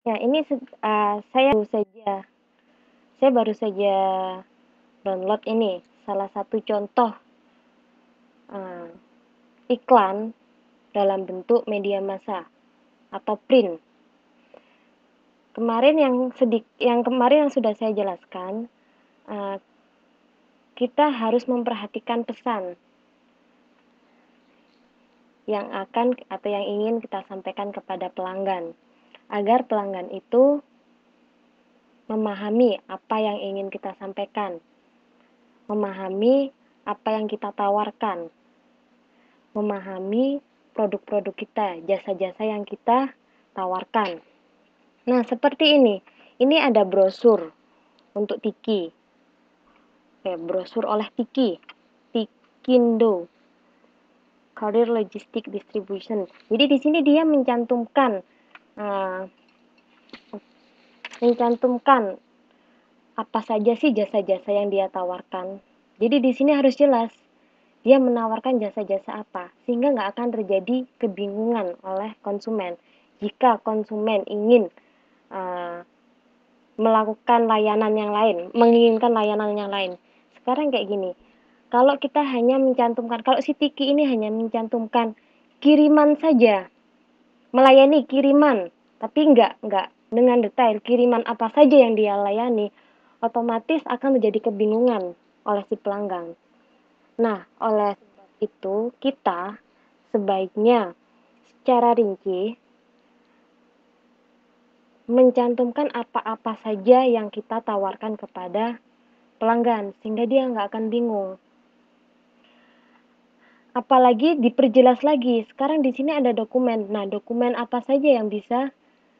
Ya, ini saya baru saja download ini, salah satu contoh uh, iklan dalam bentuk media massa atau print. Kemarin yang sudah saya jelaskan, kita harus memperhatikan pesan yang akan atau yang ingin kita sampaikan kepada pelanggan, agar pelanggan itu memahami apa yang ingin kita sampaikan, memahami apa yang kita tawarkan, memahami produk-produk kita, jasa-jasa yang kita tawarkan. Nah, seperti ini. Ini ada brosur untuk Tiki. Brosur oleh Tiki. Tikindo. Career Logistic Distribution. Jadi di sini dia mencantumkan apa saja sih jasa-jasa yang dia tawarkan. Jadi di sini harus jelas dia menawarkan jasa-jasa apa, sehingga nggak akan terjadi kebingungan oleh konsumen. Jika konsumen ingin melakukan layanan yang lain, menginginkan layanan yang lain. Sekarang kayak gini, kalau kita hanya mencantumkan, kalau si Tiki ini hanya mencantumkan kiriman saja, melayani kiriman, tapi enggak dengan detail kiriman apa saja yang dia layani, otomatis akan menjadi kebingungan oleh si pelanggan. Nah, oleh itu kita sebaiknya secara rinci mencantumkan apa-apa saja yang kita tawarkan kepada pelanggan, sehingga dia nggak akan bingung. Apalagi diperjelas lagi, sekarang di sini ada dokumen. Nah, dokumen apa saja yang bisa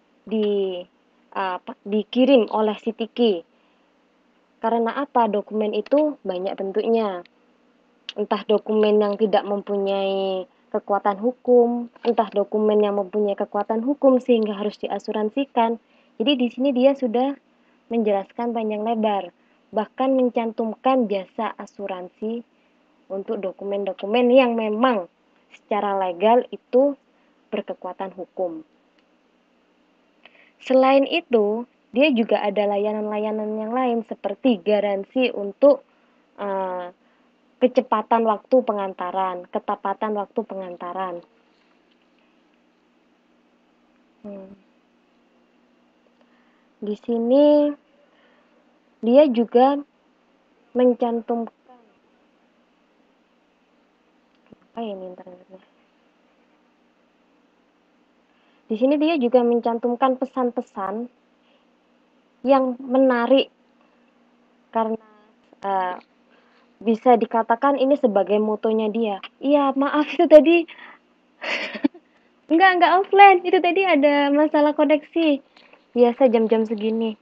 dikirim oleh si Tiki? Karena apa? Dokumen itu banyak bentuknya. Entah dokumen yang tidak mempunyai kekuatan hukum, entah dokumen yang mempunyai kekuatan hukum sehingga harus diasuransikan. Jadi di sini dia sudah menjelaskan panjang lebar, bahkan mencantumkan jasa asuransi untuk dokumen-dokumen yang memang secara legal itu berkekuatan hukum. Selain itu, dia juga ada layanan-layanan yang lain seperti garansi untuk kecepatan waktu pengantaran, ketepatan waktu pengantaran. Di sini dia juga mencantumkan apa ini internetnya. Di sini dia juga mencantumkan pesan-pesan yang menarik karena bisa dikatakan ini sebagai motonya dia. Iya, maaf itu tadi enggak offline. Itu tadi ada masalah koneksi. Biasa jam-jam segini.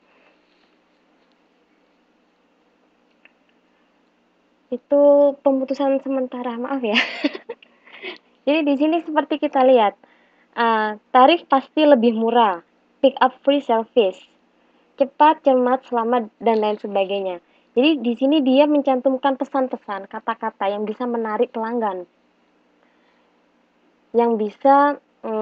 Itu pemutusan sementara, maaf ya. Jadi di sini seperti kita lihat, tarif pasti lebih murah, pick up free service, cepat, cermat, selamat, dan lain sebagainya. Jadi di sini dia mencantumkan pesan-pesan, kata-kata yang bisa menarik pelanggan, yang bisa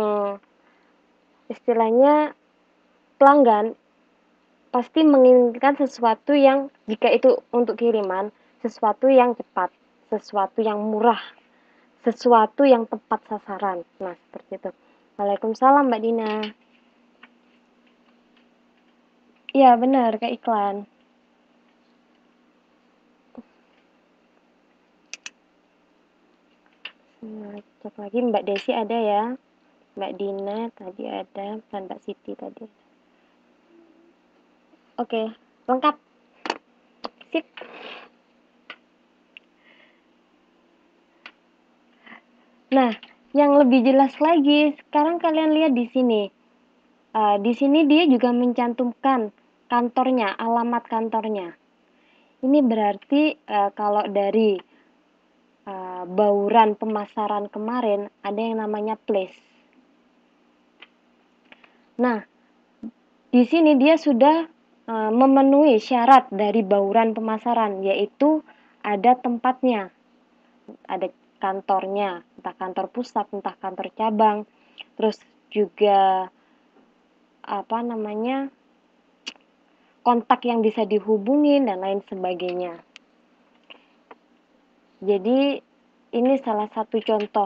istilahnya pelanggan pasti menginginkan sesuatu yang, jika itu untuk kiriman, sesuatu yang cepat, sesuatu yang murah, sesuatu yang tepat sasaran. Nah, seperti itu. Waalaikumsalam, Mbak Dina. Iya, benar, kayak iklan. Nah, cek lagi Mbak Desi ada ya. Mbak Dina tadi ada, dan Mbak Siti tadi. Oke, lengkap. Sip. Nah, yang lebih jelas lagi, sekarang kalian lihat di sini. Di sini dia juga mencantumkan kantornya, alamat kantornya. Ini berarti kalau dari bauran pemasaran kemarin ada yang namanya place. Nah, di sini dia sudah memenuhi syarat dari bauran pemasaran, yaitu ada tempatnya, ada kantornya, entah kantor pusat, entah kantor cabang, terus juga kontak yang bisa dihubungin dan lain sebagainya. Jadi ini salah satu contoh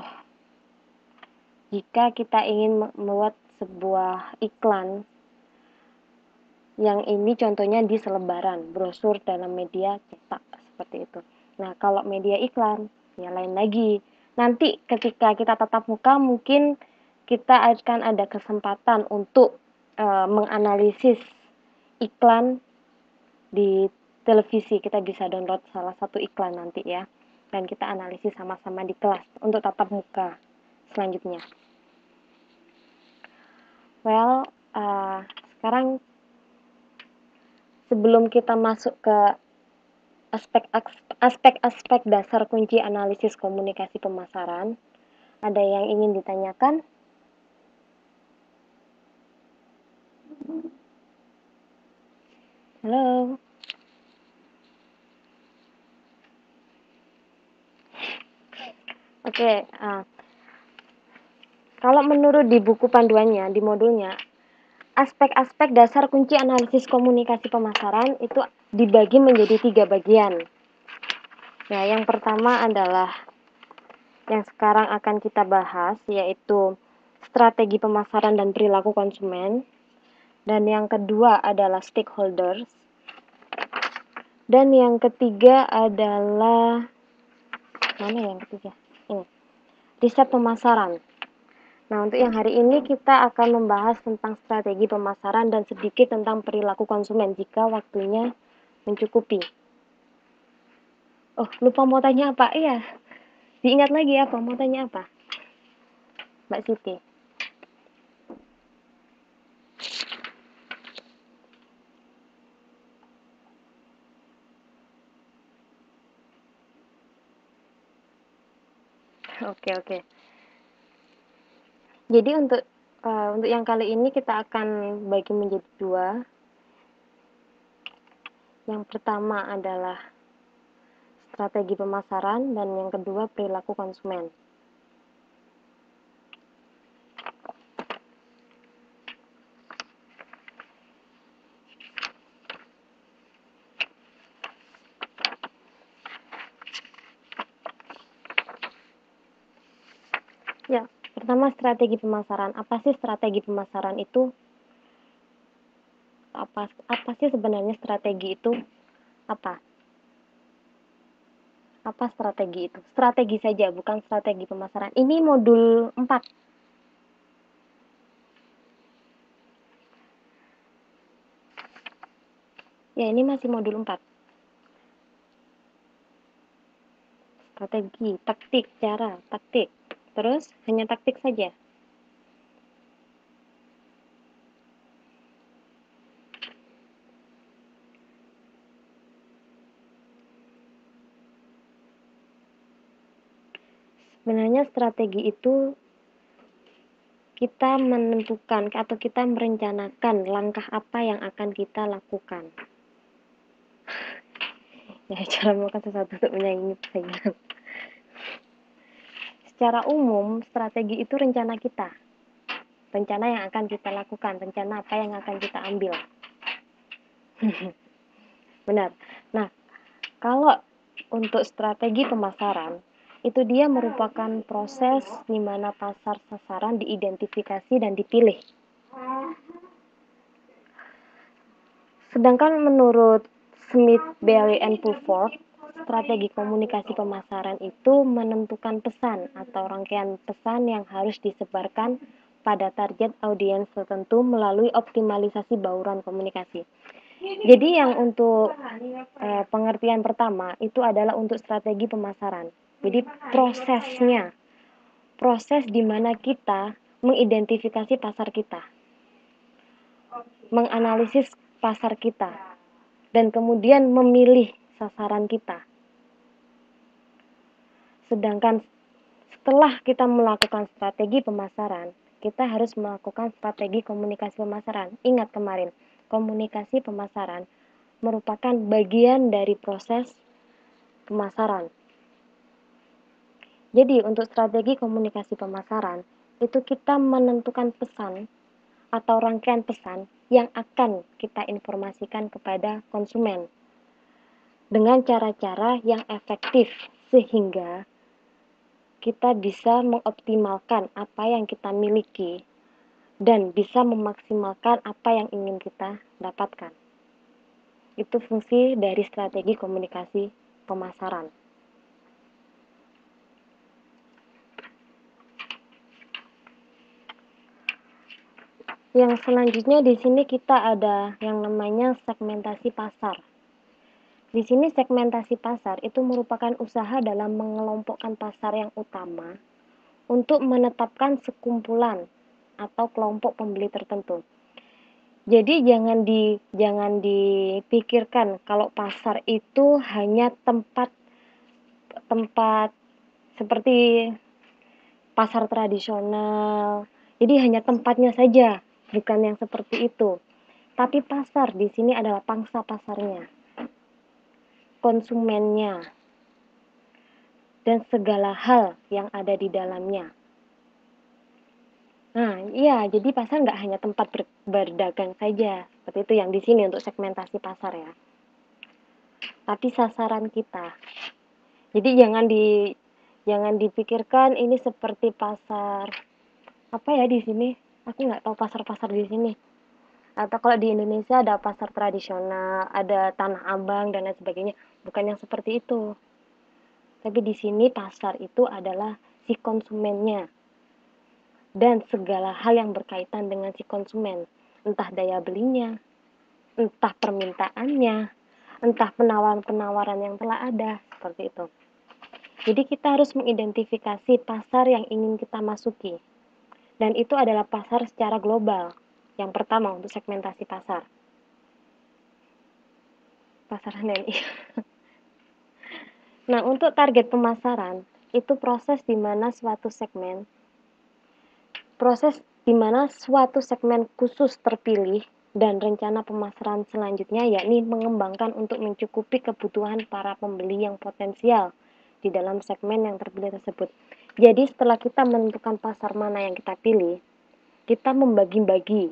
jika kita ingin membuat sebuah iklan, yang ini contohnya di selebaran, brosur dalam media cetak seperti itu. Nah, kalau media iklan, ya lain lagi. Nanti ketika kita tatap muka, mungkin kita akan ada kesempatan untuk menganalisis iklan di televisi. Kita bisa download salah satu iklan nanti ya, dan kita analisis sama-sama di kelas untuk tatap muka selanjutnya. Well, sekarang sebelum kita masuk ke aspek-aspek dasar kunci analisis komunikasi pemasaran, ada yang ingin ditanyakan? Halo? Oke, kalau menurut di buku panduannya, di modulnya, aspek-aspek dasar kunci analisis komunikasi pemasaran itu dibagi menjadi 3 bagian. Nah, yang pertama adalah yang sekarang akan kita bahas, yaitu strategi pemasaran dan perilaku konsumen. Dan yang kedua adalah stakeholders. Dan yang ketiga adalah, mana yang ketiga? Ini, riset pemasaran. Nah, untuk yang hari ini kita akan membahas tentang strategi pemasaran dan sedikit tentang perilaku konsumen jika waktunya mencukupi. Oh, lupa mau tanya apa? Iya, diingat lagi apa? Mau tanya apa? Mbak Siti. Oke. Jadi untuk yang kali ini kita akan bagi menjadi 2. Yang pertama adalah strategi pemasaran dan yang kedua perilaku konsumen. Ya, pertama strategi pemasaran. Apa sih strategi pemasaran itu? Apa sih sebenarnya strategi itu? Apa strategi itu? Strategi saja, bukan strategi pemasaran. Ini modul 4. Ya, ini masih modul 4. Strategi, taktik, cara, taktik. Terus, hanya taktik saja. Sebenarnya strategi itu kita menentukan atau kita merencanakan langkah apa yang akan kita lakukan. Ya, cara melakukan sesuatu untuk menyaingi persaingan. Secara umum, strategi itu rencana kita. Rencana yang akan kita lakukan, rencana apa yang akan kita ambil. Benar. Nah, kalau untuk strategi pemasaran, itu dia merupakan proses di mana pasar sasaran diidentifikasi dan dipilih. Sedangkan menurut Smith, Bailey, and Pulford, strategi komunikasi pemasaran itu menentukan pesan atau rangkaian pesan yang harus disebarkan pada target audiens tertentu melalui optimalisasi bauran komunikasi. Jadi yang untuk pengertian pertama itu adalah untuk strategi pemasaran. Jadi proses di mana kita mengidentifikasi pasar kita, menganalisis pasar kita, dan kemudian memilih sasaran kita. Sedangkan setelah kita melakukan strategi pemasaran, kita harus melakukan strategi komunikasi pemasaran. Ingat kemarin, komunikasi pemasaran merupakan bagian dari proses pemasaran. Jadi untuk strategi komunikasi pemasaran, itu kita menentukan pesan atau rangkaian pesan yang akan kita informasikan kepada konsumen dengan cara-cara yang efektif sehingga kita bisa mengoptimalkan apa yang kita miliki dan bisa memaksimalkan apa yang ingin kita dapatkan. Itu fungsi dari strategi komunikasi pemasaran. Yang selanjutnya di sini kita ada yang namanya segmentasi pasar. Di sini segmentasi pasar itu merupakan usaha dalam mengelompokkan pasar yang utama untuk menetapkan sekumpulan atau kelompok pembeli tertentu. Jadi jangan dipikirkan kalau pasar itu hanya tempat seperti pasar tradisional. Jadi hanya tempatnya saja, bukan yang seperti itu. Tapi pasar di sini adalah pangsa pasarnya, konsumennya, dan segala hal yang ada di dalamnya. Nah, iya, jadi pasar nggak hanya tempat berdagang saja, seperti itu yang di sini untuk segmentasi pasar ya. Tapi sasaran kita. Jadi jangan dipikirkan ini seperti pasar apa ya di sini. Aku nggak tahu pasar-pasar di sini. Atau kalau di Indonesia ada pasar tradisional, ada Tanah Abang dan lain sebagainya. Bukan yang seperti itu. Tapi di sini pasar itu adalah si konsumennya dan segala hal yang berkaitan dengan si konsumen. Entah daya belinya, entah permintaannya, entah penawaran-penawaran yang telah ada, seperti itu. Jadi kita harus mengidentifikasi pasar yang ingin kita masuki. Dan itu adalah pasar secara global. Yang pertama untuk segmentasi pasar. Pasar HNI. Nah, untuk target pemasaran, itu proses di mana suatu segmen khusus terpilih dan rencana pemasaran selanjutnya yakni mengembangkan untuk mencukupi kebutuhan para pembeli yang potensial di dalam segmen yang terpilih tersebut. Jadi setelah kita menentukan pasar mana yang kita pilih, kita membagi-bagi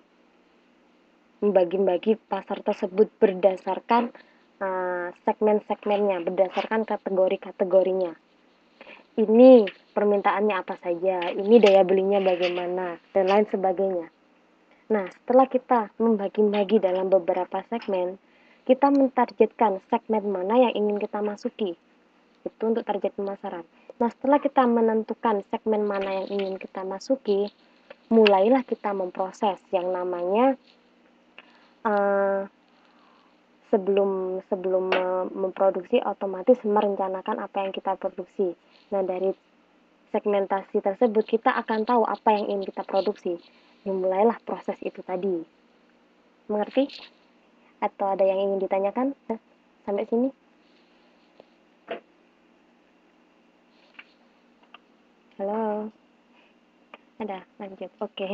pasar tersebut berdasarkan segmen-segmennya, berdasarkan kategori-kategorinya. Ini permintaannya apa saja, ini daya belinya bagaimana, dan lain sebagainya. Nah, setelah kita membagi-bagi dalam beberapa segmen, kita mentargetkan segmen mana yang ingin kita masuki. Itu untuk target pemasaran. Nah, setelah kita menentukan segmen mana yang ingin kita masuki, mulailah kita memproses yang namanya sebelum memproduksi otomatis merencanakan apa yang kita produksi. Nah, dari segmentasi tersebut kita akan tahu apa yang ingin kita produksi. Dimulailah proses itu tadi. Mengerti? Atau ada yang ingin ditanyakan? Sampai sini? Halo? Ada? Lanjut. Oke.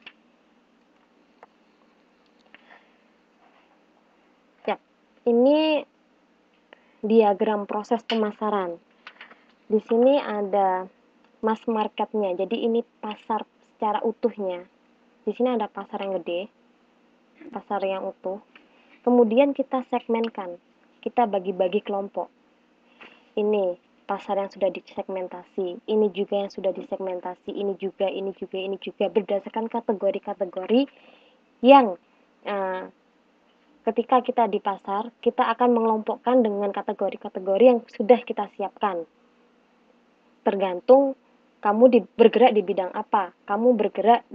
Ya, ini diagram proses pemasaran. Di sini ada mass marketnya. Jadi ini pasar secara utuhnya. Di sini ada pasar yang gede, pasar yang utuh. Kemudian kita segmenkan. Kita bagi-bagi kelompok. Ini pasar yang sudah disegmentasi, ini juga yang sudah disegmentasi, ini juga berdasarkan kategori-kategori yang ketika kita di pasar, kita akan mengelompokkan dengan kategori-kategori yang sudah kita siapkan. Tergantung kamu bergerak di bidang apa, kamu bergerak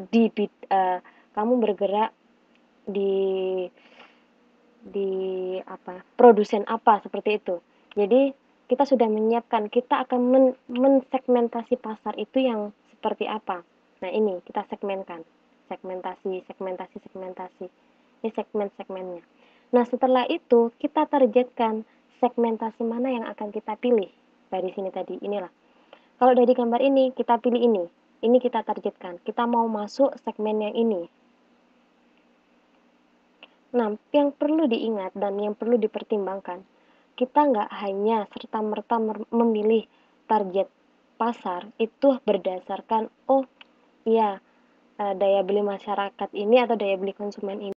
di produsen apa, seperti itu. Jadi kita sudah menyiapkan, kita akan mensegmentasi pasar itu yang seperti apa. Nah, ini kita segmenkan. Segmentasi. Ini segmen-segmennya. Nah, setelah itu kita targetkan segmentasi mana yang akan kita pilih. Dari sini tadi, inilah. Kalau dari gambar ini, kita pilih ini. Ini kita targetkan. Kita mau masuk segmen yang ini. Nah, yang perlu diingat dan yang perlu dipertimbangkan, kita nggak hanya serta-merta memilih target pasar itu berdasarkan, oh iya, daya beli masyarakat ini atau daya beli konsumen ini.